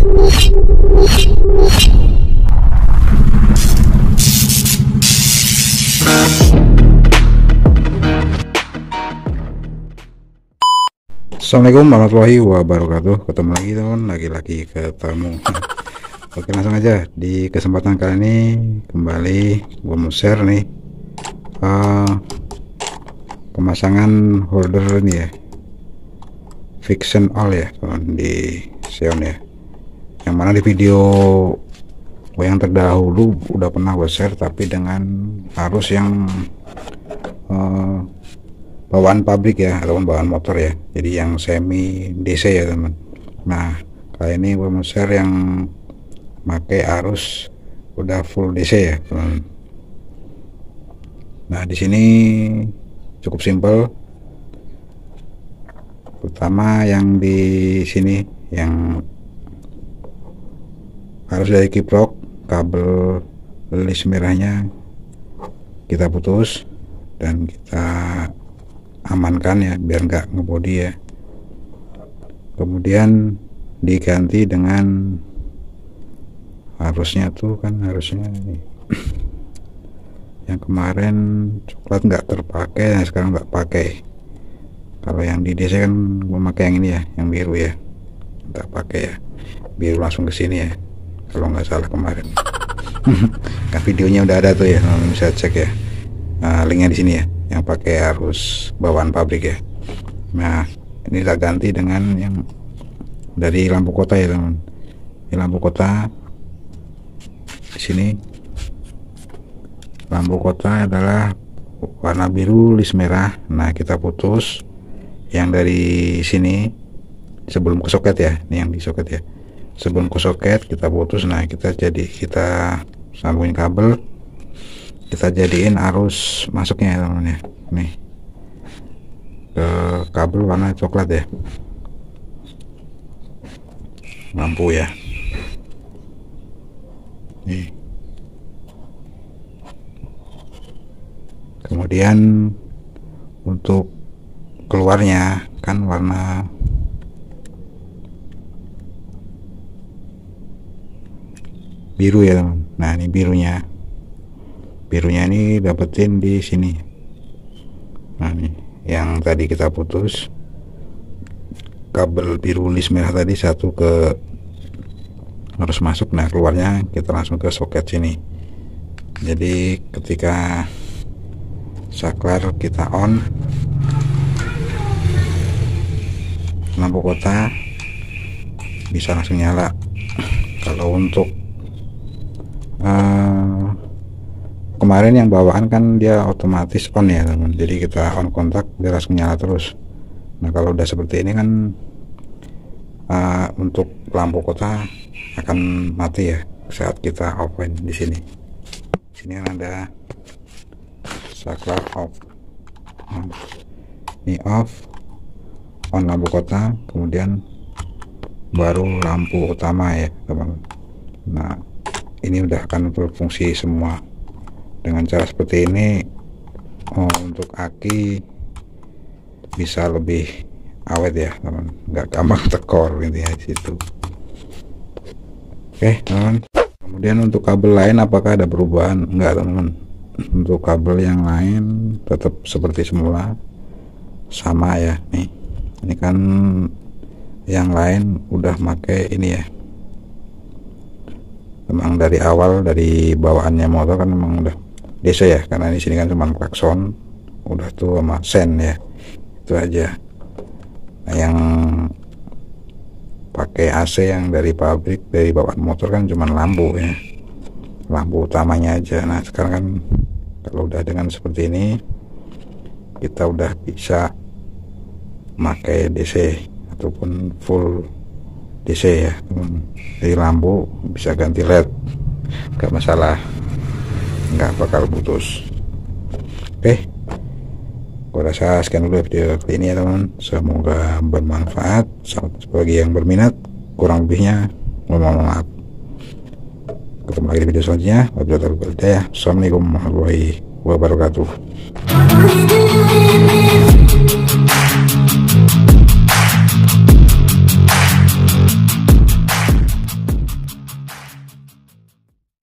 Assalamualaikum warahmatullahi wabarakatuh. Ketemu lagi teman, lagi ketemu. Oke, langsung aja. Di kesempatan kali ini kembali gue mau share nih pemasangan holder ini ya, Fiction All ya teman, di Xeon ya. Yang mana di video gue yang terdahulu udah pernah gue share, tapi dengan arus yang bawaan pabrik ya, ataupun bawaan motor ya, jadi yang semi DC ya teman. Nah kali ini gue mau share yang pakai arus udah full DC ya teman. Nah di sini cukup simpel. Pertama yang di sini yang harus dari kiprok, kabel list merahnya kita putus dan kita amankan ya, biar nggak ngebody ya. Kemudian diganti dengan harusnya tuh kan, harusnya ini yang kemarin coklat nggak terpakai, nah sekarang nggak pakai. Kalau yang di DC kan memakai yang ini ya, yang biru ya, nggak pakai ya, biru langsung ke sini ya kalau nggak salah kemarin. Kan videonya udah ada tuh ya, bisa cek ya. Linknya di sini ya, yang pakai arus bawaan pabrik ya. Nah ini kita ganti dengan yang dari lampu kota ya teman. Ini lampu kota di sini. Lampu kota adalah warna biru list merah. Nah kita putus yang dari sini sebelum ke soket ya, ini yang di soket ya, sebelum ke soket kita putus. Nah kita sambungin kabel, kita jadiin arus masuknya ya teman ya, nih ke kabel warna coklat ya, lampu ya nih. Kemudian untuk keluarnya kan warna biru ya teman. Nah ini birunya ini dapetin di sini. Nah nih yang tadi kita putus, kabel biru list merah tadi satu ke harus masuk. Nah keluarnya kita langsung ke soket sini. Jadi ketika saklar kita on, lampu kota bisa langsung nyala. Kalau untuk kemarin yang bawaan kan dia otomatis on ya teman, jadi kita on kontak dia langsung nyala terus. Nah kalau udah seperti ini kan untuk lampu kota akan mati ya saat kita open. Di sini ada saklar off, ini off, on lampu kota, kemudian baru lampu utama ya teman. Nah ini udah akan berfungsi semua dengan cara seperti ini. Untuk aki bisa lebih awet ya teman, nggak gampang tekor intinya di situ. Oke teman. Kemudian untuk kabel lain apakah ada perubahan? Enggak teman. Untuk kabel yang lain tetap seperti semula, sama ya. Nih ini kan yang lain udah pakai ini ya, memang dari awal, dari bawaannya motor kan memang udah DC ya, karena di sini kan cuma klakson udah tuh sama sen ya, itu aja. Nah yang pakai AC yang dari pabrik, dari bawaan motor kan cuma lampu ya, lampu utamanya aja. Nah sekarang kan kalau udah dengan seperti ini kita udah bisa pakai DC ataupun full DC ya teman. Jadi lampu bisa ganti LED, nggak masalah, nggak bakal putus. Oke, gua rasa sekian dulu video kali ini ya teman, semoga bermanfaat. Bagi yang berminat, kurang lebihnya mohon maaf. Ketemu lagi di video selanjutnya. Wassalamualaikum warahmatullahi wabarakatuh.